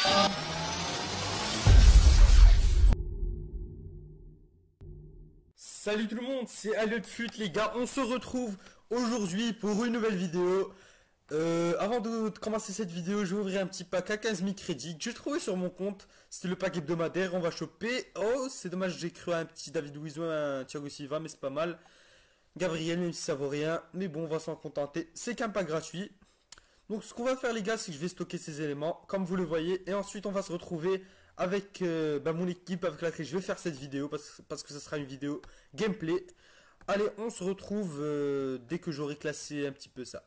Salut tout le monde, c'est Aliotfut les gars, on se retrouve aujourd'hui pour une nouvelle vidéo. Avant de commencer cette vidéo, je vais ouvrir un petit pack à 15 000 crédits que j'ai trouvé sur mon compte. C'était le pack hebdomadaire, on va choper. Oh, c'est dommage, j'ai cru à un petit David Luiz, un Thiago Silva, mais c'est pas mal. Gabriel, même si ça vaut rien, mais bon, on va s'en contenter. C'est qu'un pack gratuit. Donc ce qu'on va faire les gars, c'est que je vais stocker ces éléments, comme vous le voyez. Et ensuite, on va se retrouver avec mon équipe avec laquelle je vais faire cette vidéo parce que ce sera une vidéo gameplay. Allez, on se retrouve dès que j'aurai classé un petit peu ça.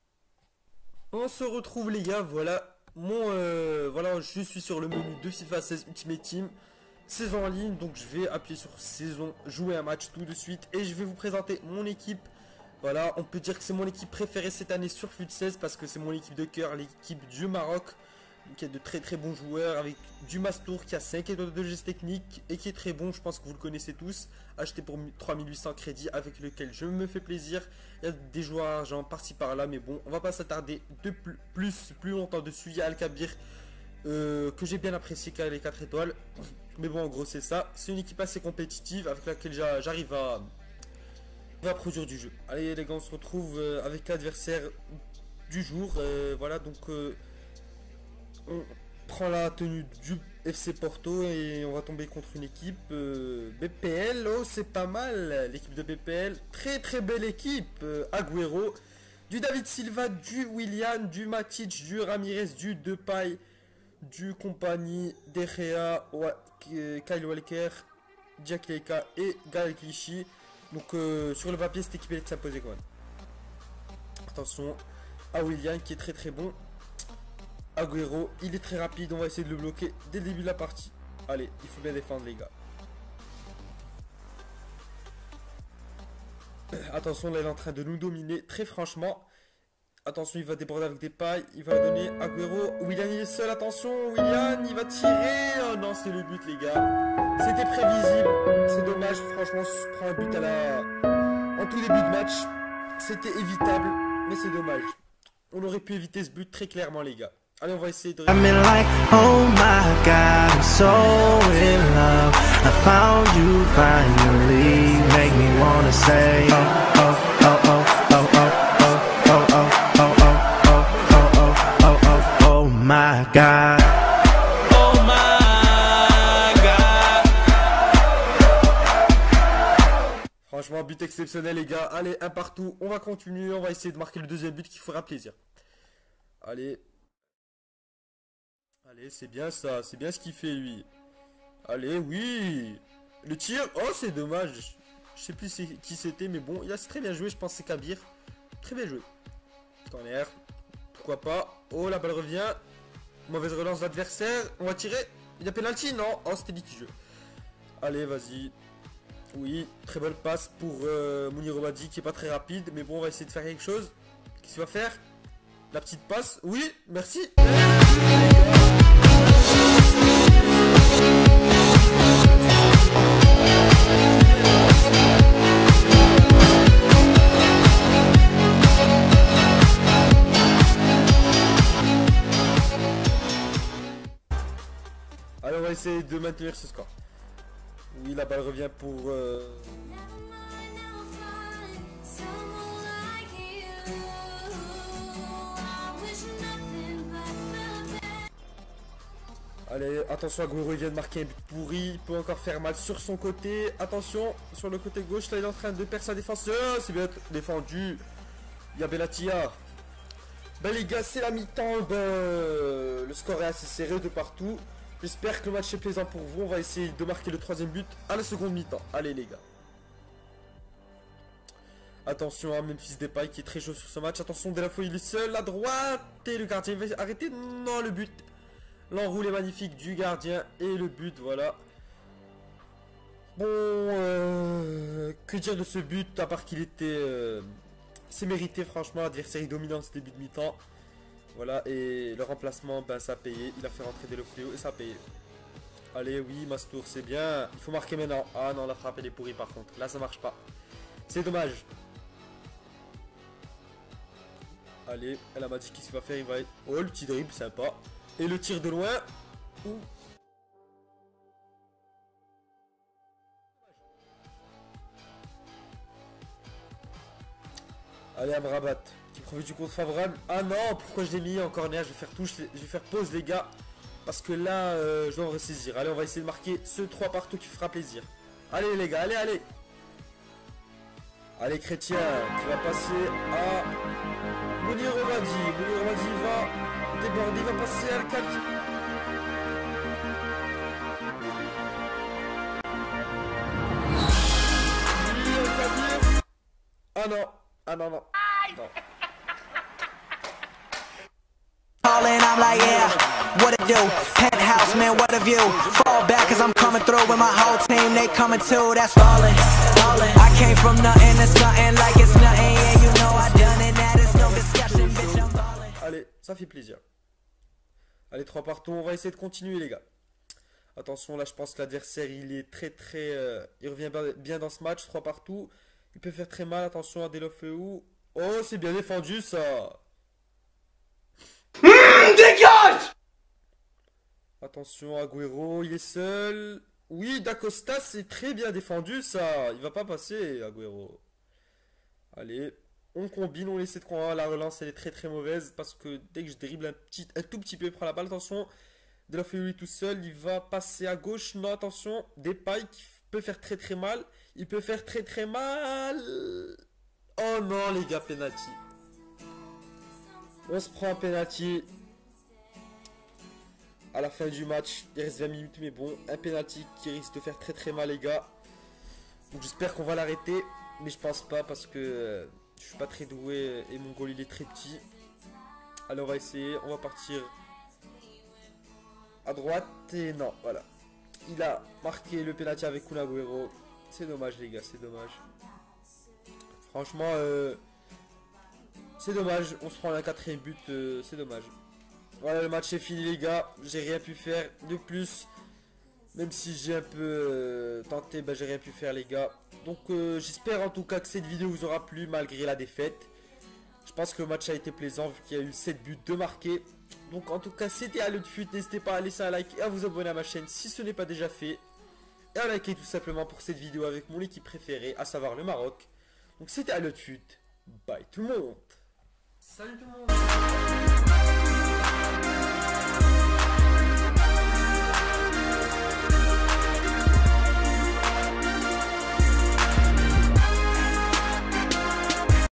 On se retrouve les gars, voilà voilà, je suis sur le menu de FIFA 16 Ultimate Team, saison en ligne, donc je vais appuyer sur saison, jouer un match tout de suite et je vais vous présenter mon équipe. Voilà, on peut dire que c'est mon équipe préférée cette année sur FUT 16 parce que c'est mon équipe de cœur, l'équipe du Maroc. Qui a de très bons joueurs avec du Mastour qui a 5 étoiles de geste technique et qui est très bon, je pense que vous le connaissez tous, acheté pour 3800 crédits avec lequel je me fais plaisir. Il y a des joueurs argent par-ci par-là, mais bon, on va pas s'attarder de plus longtemps dessus. Il y a Al-Kabir que j'ai bien apprécié qui a les 4 étoiles, mais bon en gros c'est ça, c'est une équipe assez compétitive avec laquelle j'arrive à produire du jeu. Allez les gars, on se retrouve avec l'adversaire du jour, voilà donc... on prend la tenue du FC Porto et on va tomber contre une équipe BPL. Oh, c'est pas mal, l'équipe de BPL. Très belle équipe. Agüero, du David Silva, du Willian, du Matic, du Ramirez, du Depay, du Compagnie, De Gea, Kyle Walker, Jack Leika et Gaël Clichy. Donc sur le papier, cette équipe est s'imposer quand même. Attention à Willian qui est très bon. Agüero, il est très rapide, on va essayer de le bloquer dès le début de la partie. Allez, il faut bien défendre les gars. Attention, là il est en train de nous dominer, très franchement. Attention, il va déborder avec des pailles, il va donner Agüero. Willian il est seul, attention, Willian il va tirer. Oh non, c'est le but les gars. C'était prévisible, c'est dommage, franchement, se prend un but en tout début de match. C'était évitable, mais c'est dommage. On aurait pu éviter ce but très clairement les gars. Allez, on va essayer de... I'm in like, oh my God, I'm so in love. I found you finally, make me wanna say, oh, oh, oh, oh, oh, oh, oh, oh, oh, oh, oh, oh, oh, oh, oh my God. Oh my God. Franchement, but exceptionnel les gars. Allez, un partout, on va continuer, on va essayer de marquer le deuxième but qui fera plaisir. Allez. Allez, c'est bien ça, c'est bien ce qu'il fait lui. Allez, oui. Le tir, oh c'est dommage. Je sais plus qui c'était, mais bon, il a très bien joué, je pense que c'est Kabir. Très bien joué. Corner, pourquoi pas. Oh, la balle revient. Mauvaise relance d'adversaire, on va tirer. Il y a penalty, non. Oh, c'était litigeux. Allez, vas-y. Oui, très bonne passe pour Mounir Obadi qui est pas très rapide, mais bon, on va essayer de faire quelque chose. Qu'est-ce qu'il va faire? La petite passe, oui, merci. Allez, on va essayer de maintenir ce score. Oui, la balle revient pour... Allez, attention, Agüero, il vient de marquer un but pourri, il peut encore faire mal sur son côté. Attention, sur le côté gauche, là il est en train de perdre sa défense. Oh, c'est bien défendu. Il y a Bellatia. Ben les gars, c'est la mi-temps. Le score est assez serré de partout. J'espère que le match est plaisant pour vous. On va essayer de marquer le troisième but à la seconde mi-temps. Allez les gars. Attention à Memphis Depay qui est très chaud sur ce match. Attention, Delafeu il est seul à droite. Et le gardien va arrêter. Non, le but. L'enroulé magnifique du gardien et le but, voilà. Bon, que dire de ce but, à part qu'il était... c'est mérité, franchement, l'adversaire dominant ce début de mi-temps. Voilà, et le remplacement, ben ça a payé. Il a fait rentrer Delafeu et ça a payé. Allez, oui, Mastour, c'est bien. Il faut marquer maintenant. Ah non, la frappe, elle est pourrie par contre. Là, ça marche pas. C'est dommage. Allez, elle a dit qu'est-ce qu'il va faire. Il va... Oh, le petit dribble, sympa. Et le tir de loin. Ouh. Allez, Amrabat qui profite du contre favorable. Ah non, pourquoi je l'ai mis en corner? Je vais faire touche, je vais faire pause les gars. Parce que là, je dois en ressaisir. Allez, on va essayer de marquer ce 3 partout qui fera plaisir. Allez les gars, allez, allez. Allez Chrétien, qui va passer à Mounir Romadi. Mounir Romadi va déborder, il va passer à Al-Khabi. Ah non, ah non, non. Non. I'm like, yeah, what it do? Penthouse, man, what a view. Fall back cause I'm coming through with my whole team, they coming too, that's ballin', ballin'. I came from nothing to something like it's nothing, yeah, you know I done it, that is no discussion, bitch, I'm ballin'. Allez, ça fait plaisir. Allez, 3 partout, on va essayer de continuer les gars. Attention, là je pense que l'adversaire il est il revient bien dans ce match, 3 partout. Il peut faire très mal, attention à Delofeu. Oh, c'est bien défendu ça. Dégage! Attention, Agüero, il est seul. Oui, Dacosta, c'est très bien défendu ça. Il va pas passer, Agüero. Allez, on combine, on essaie de croire. La relance, elle est très mauvaise parce que dès que je dribble un tout petit peu, il prend la balle. Attention, Delofeu tout seul, il va passer à gauche. Non, attention, Depay qui peut faire très mal. Il peut faire très mal. Oh non, les gars, penalty. On se prend un penalty. À la fin du match, il reste 20 minutes, mais bon, un penalty qui risque de faire très mal, les gars. Donc j'espère qu'on va l'arrêter, mais je pense pas parce que je suis pas très doué et mon goal il est très petit. Allez, on va essayer, on va partir à droite et non, voilà. Il a marqué le penalty avec Kun Agüero. C'est dommage, les gars, c'est dommage. Franchement, c'est dommage. On se prend un 4ème but, c'est dommage. Voilà, le match est fini les gars, j'ai rien pu faire de plus. Même si j'ai un peu tenté, bah, j'ai rien pu faire les gars. Donc j'espère en tout cas que cette vidéo vous aura plu malgré la défaite. Je pense que le match a été plaisant vu qu'il y a eu 7 buts de marqués. Donc en tout cas c'était AleuteFut, n'hésitez pas à laisser un like et à vous abonner à ma chaîne si ce n'est pas déjà fait. Et à liker tout simplement pour cette vidéo avec mon équipe préférée, à savoir le Maroc. Donc c'était AleuteFut, bye tout le monde. Salut tout le monde.